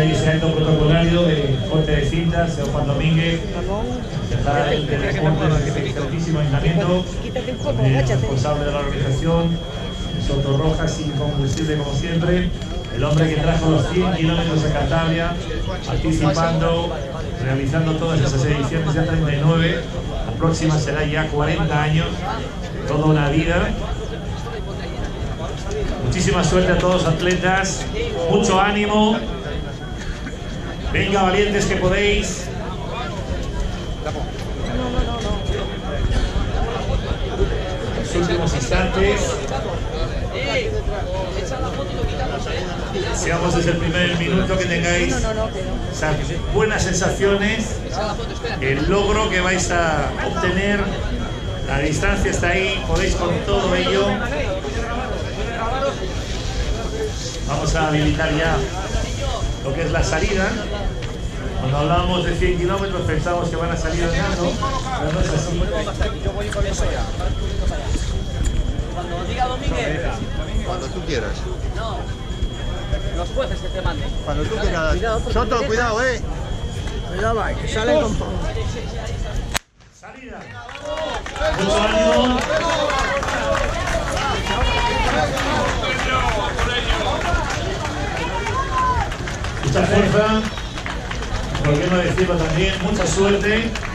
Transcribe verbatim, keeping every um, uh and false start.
ahí ese acto protocolario de corte de cintas, señor Juan Domínguez, el de deportes de excelentísimo ayuntamiento, el responsable de la organización, Soto Rojas, incombustible como siempre, el hombre que trajo los cien kilómetros a Cantabria, participando, realizando todas esas ediciones, ya treinta y nueve, la próxima será ya cuarenta años, toda una vida. Muchísima suerte a todos los atletas, mucho ánimo, venga valientes que podéis. Los últimos instantes. Deseamos desde el primer minuto que tengáis esas buenas sensaciones, el logro que vais a obtener, la distancia está ahí, podéis con todo ello. Vamos a habilitar ya lo que es la salida. Cuando hablábamos de cien kilómetros pensamos que van a salir andando, pero no es así. Cuando diga Domínguez. Cuando tú quieras. No. Los jueces que te manden. Cuando tú quieras. Soto, cuidado, eh. Cuidado, va, que sale con poco. Salida. Mucho ánimo. Mucha fuerza, por qué no decirlo también, mucha suerte.